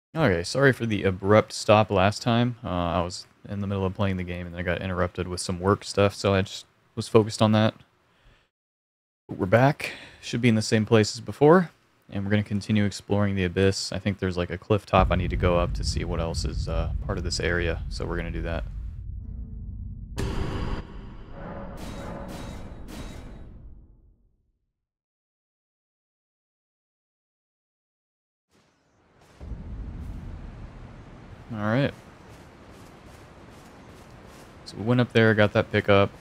Okay, sorry for the abrupt stop last time. I was in the middle of playing the game and I got interrupted with some work stuff, so I just was focused on that. But we're back. Should be in the same place as before, and we're going to continue exploring the abyss. I think there's like a cliff top I need to go up to see what else is part of this area, so we're going to do that. Alright. So we went up there, got that pickup.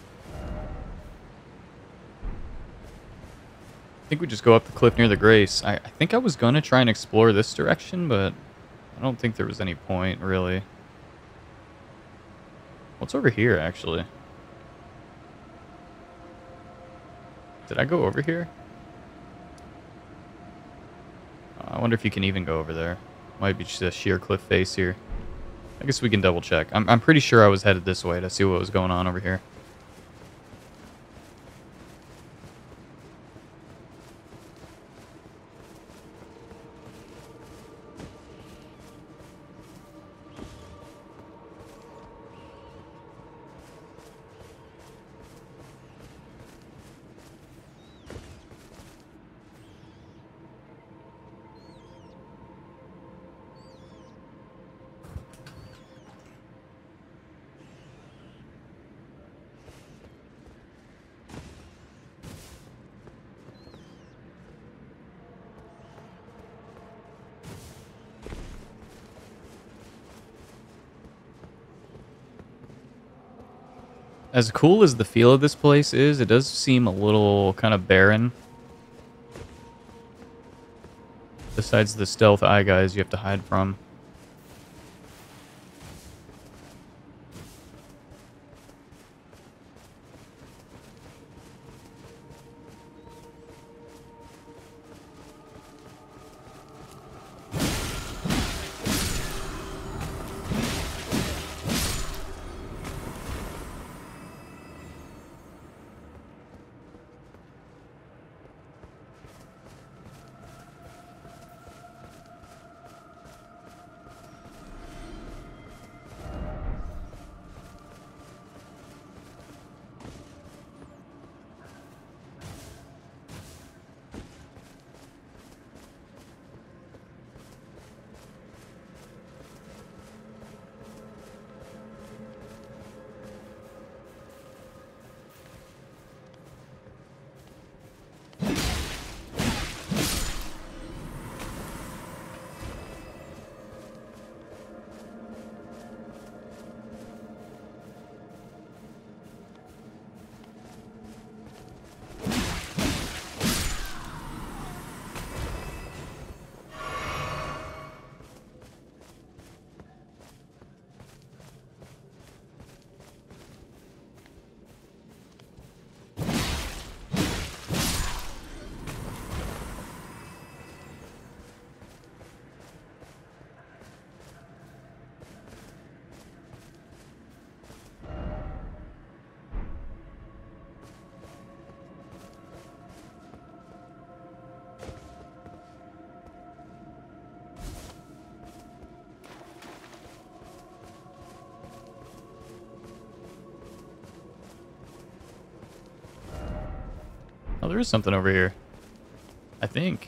I think we just go up the cliff near the Grace. I think I was going to try and explore this direction, but I don't think there was any point, really. What's over here, actually? Did I go over here? I wonder if you can even go over there. Might be just a sheer cliff face here. I guess we can double check. I'm pretty sure I was headed this way to see what was going on over here. As cool as the feel of this place is, it does seem a little kind of barren. Besides the stealth eye guys you have to hide from. Oh, there is something over here. I think.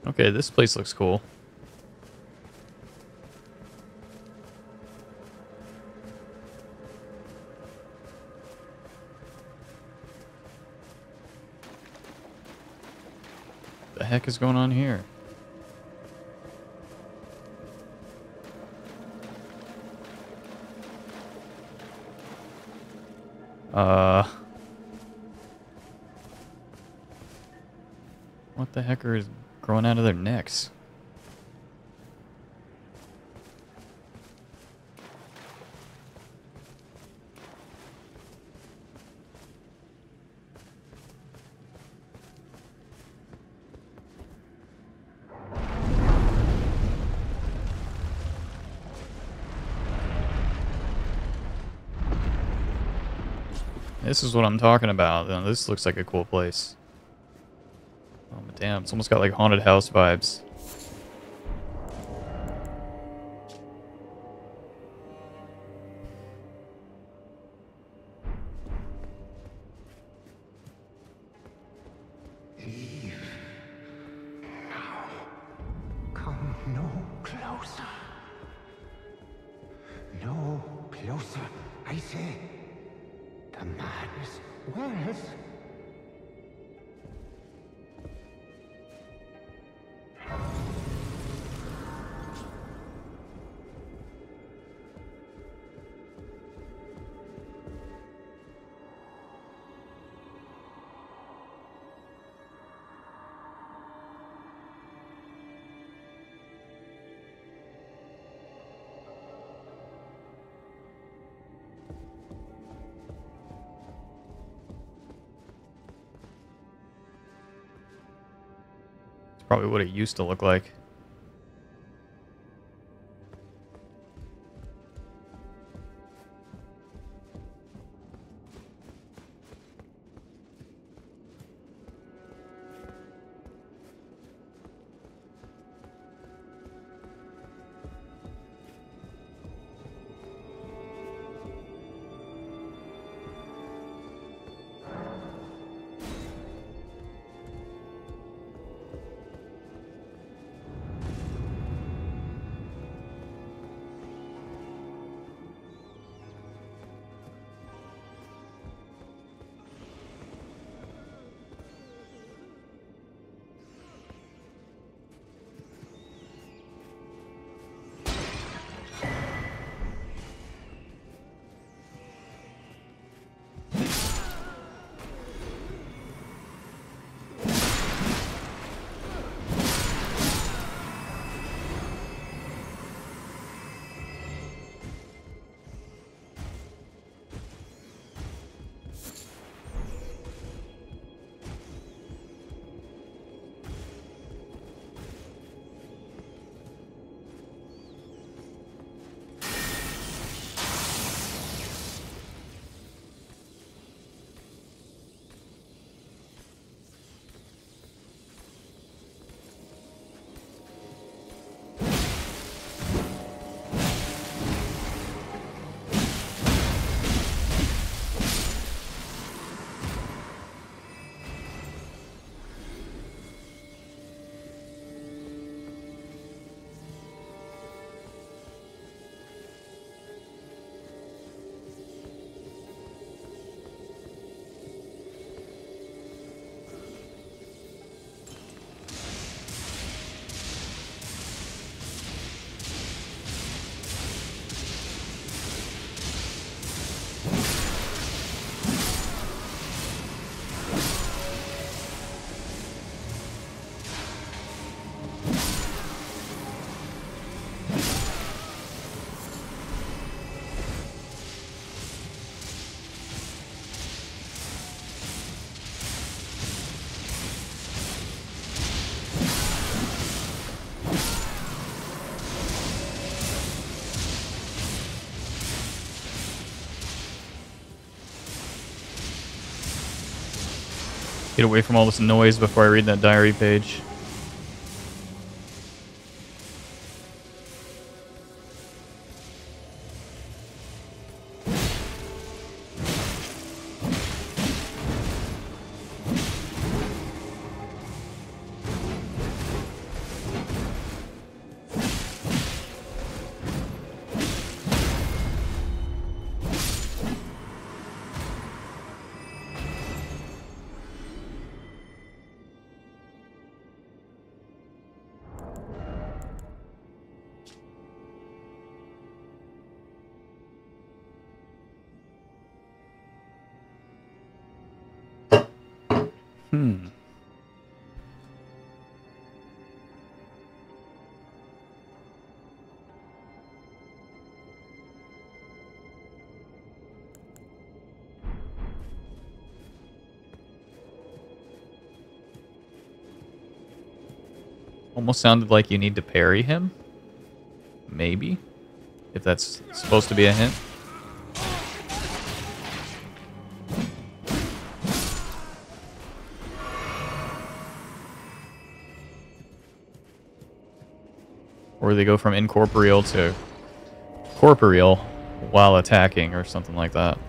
Okay, this place looks cool. The heck is going on here? What the heck is growing out of their necks? This is what I'm talking about. This looks like a cool place. Oh, damn. It's almost got like haunted house vibes. Eve. Now. Come no closer. No closer, I say. The madness wears. Probably what it used to look like. Get away from all this noise before I read that diary page. Hmm. Almost sounded like you need to parry him. Maybe. If that's supposed to be a hint. Or they go from incorporeal to corporeal while attacking or something like that.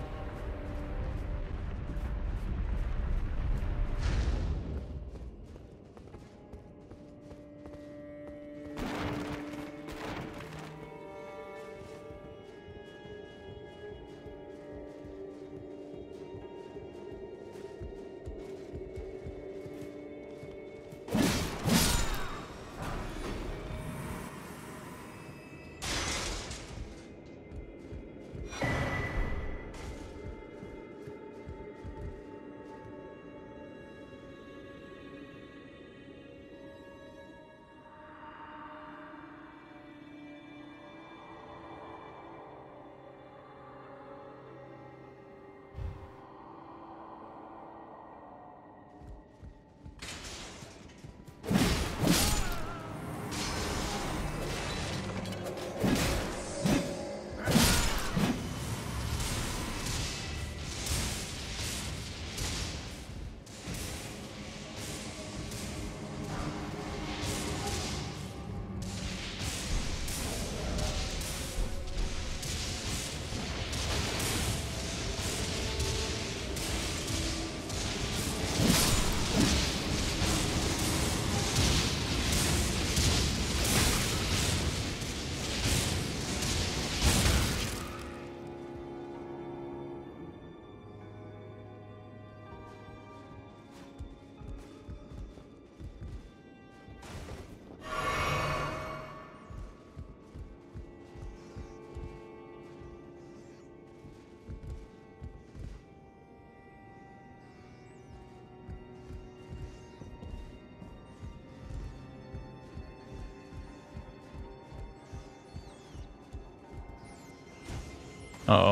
Uh-oh.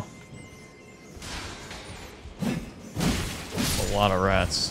A lot of rats.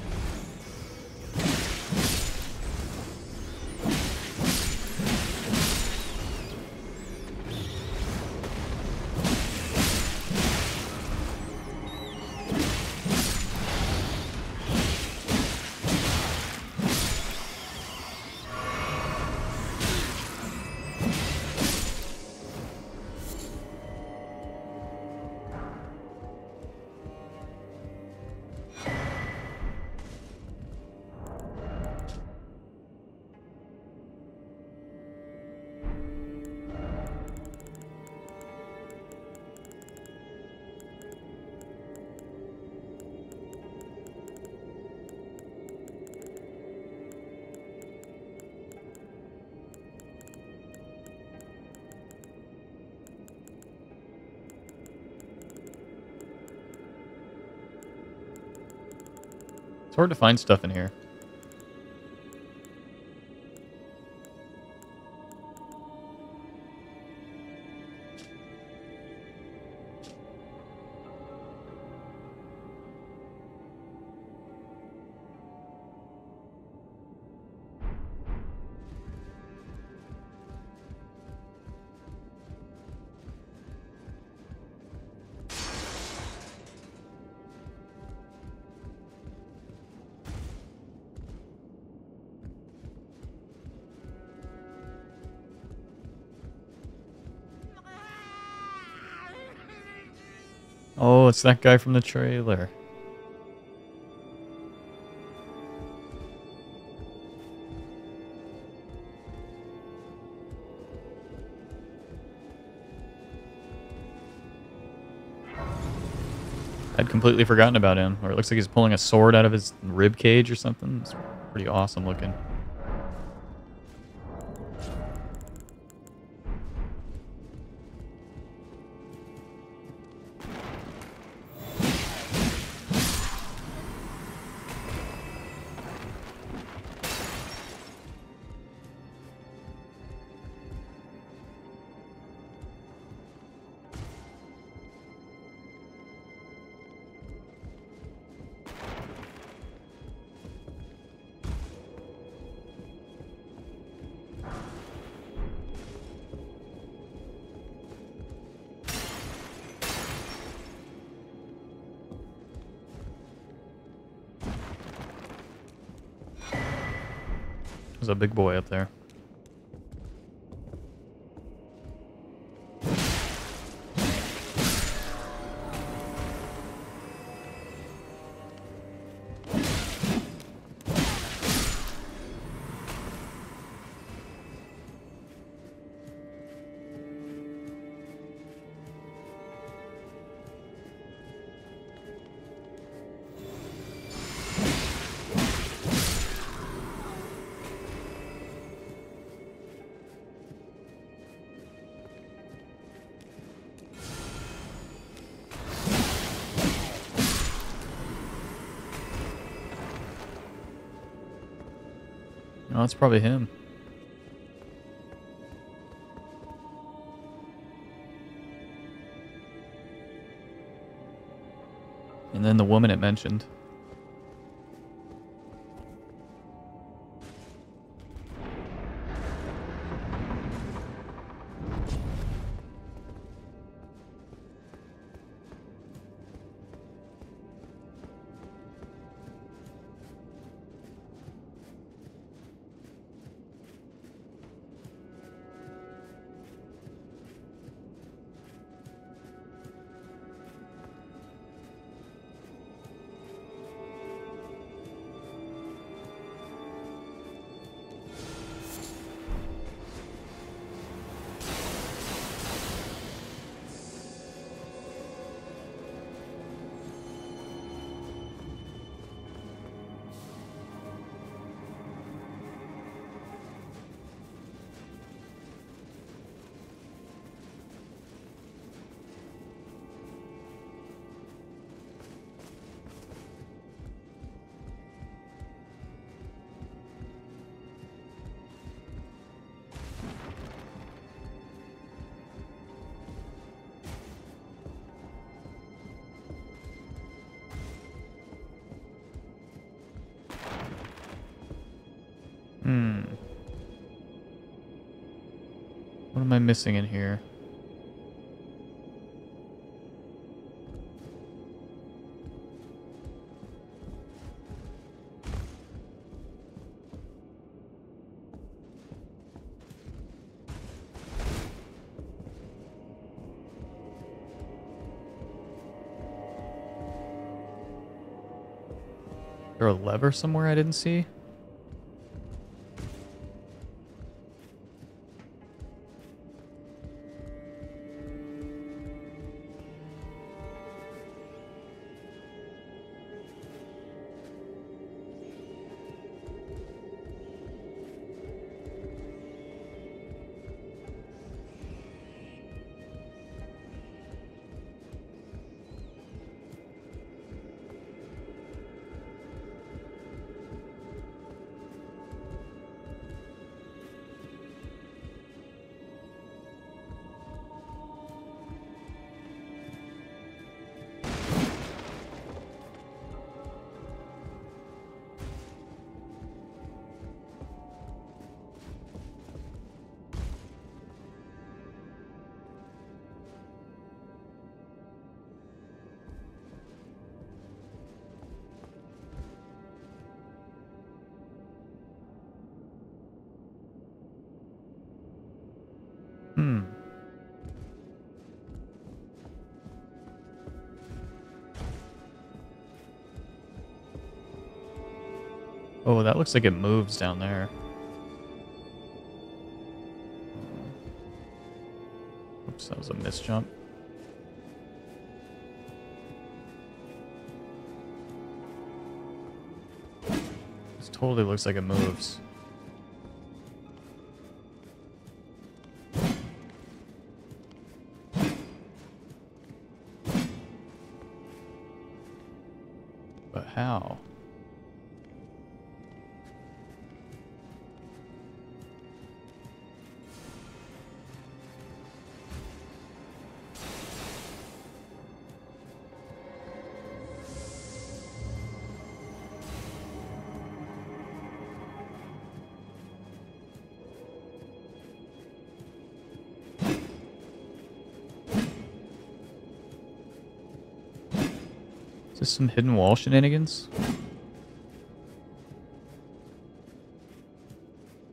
It's hard to find stuff in here. Oh, it's that guy from the trailer. I'd completely forgotten about him. Or it looks like he's pulling a sword out of his rib cage or something. It's pretty awesome looking. There's a big boy up there. Oh, that's probably him. And then the woman it mentioned. What am I missing in here? Is there a lever somewhere I didn't see? Oh, that looks like it moves down there. Oops, that was a miss jump. This totally looks like it moves. But how? Is this some hidden wall shenanigans?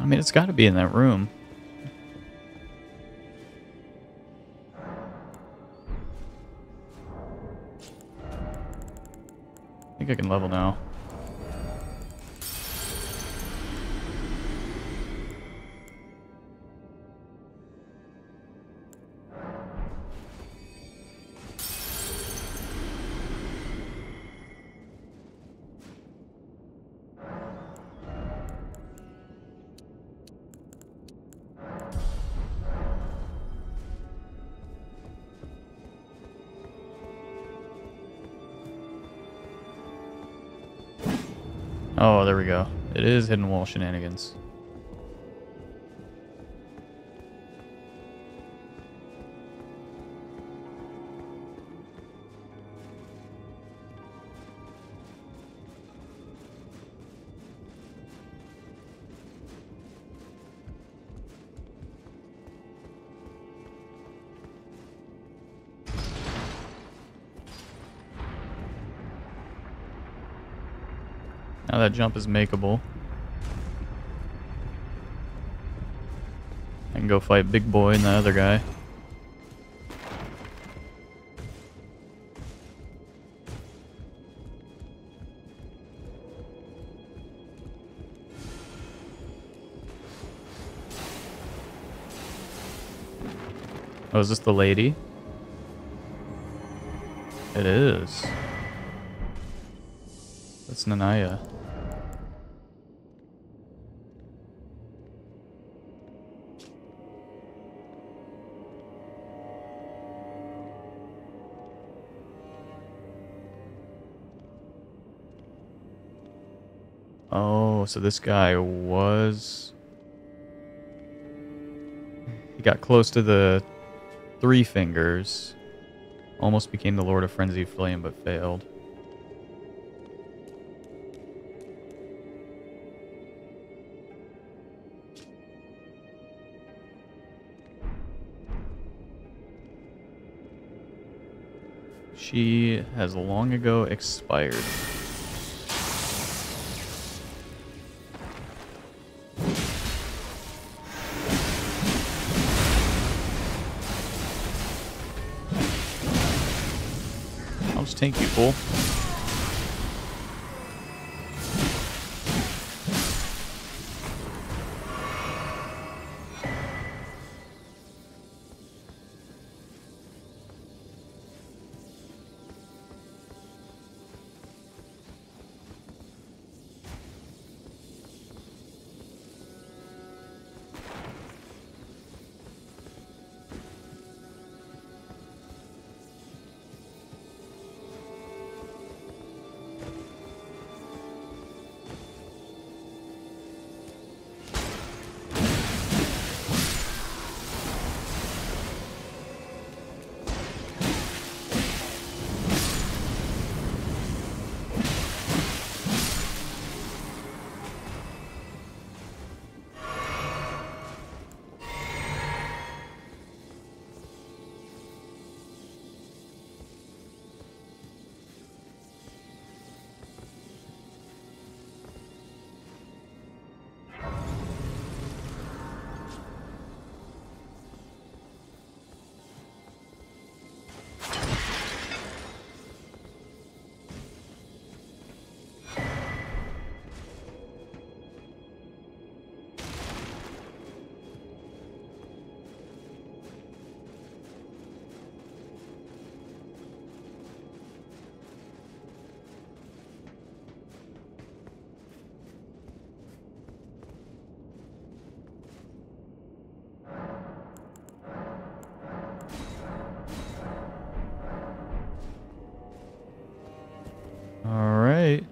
I mean, it's got to be in that room. I think I can level now. Oh, there we go. It is hidden wall shenanigans. Now that jump is makeable. I can go fight Big Boy and the other guy. Oh, is this the lady? It is. That's Nanaya. Oh, so this guy was... He got close to the Three Fingers. Almost became the Lord of Frenzied Flame, but failed. She has long ago expired. I'll just tank you, fool. Alright.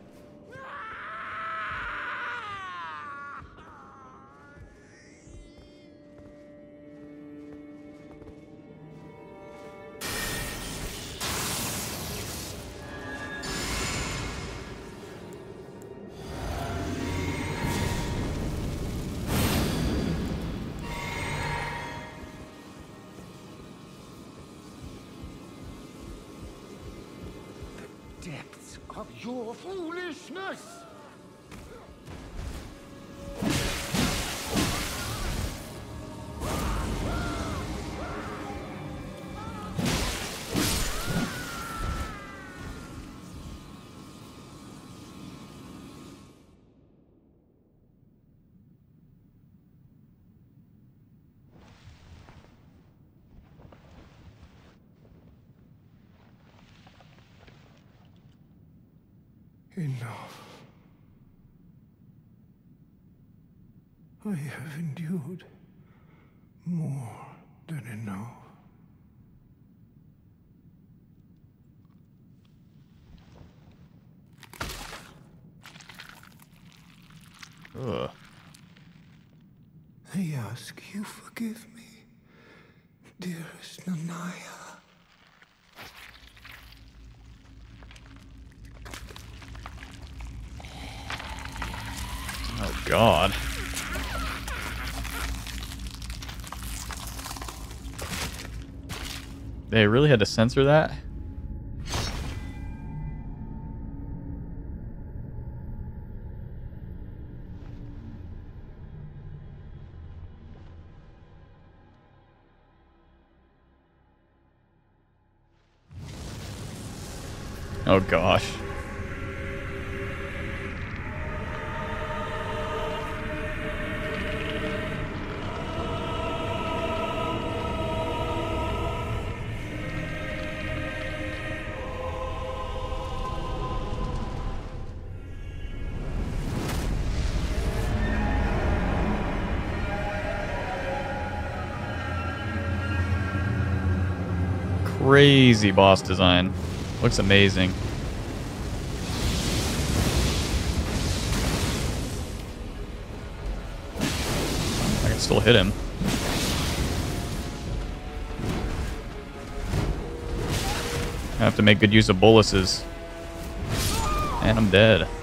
Depths of your foolishness! Enough. I have endured more than enough. Ugh. I ask you forgive me, dearest Nanaya. Oh, God. They really had to censor that? Oh, gosh. Crazy boss design. Looks amazing. I can still hit him. I have to make good use of boluses. And I'm dead.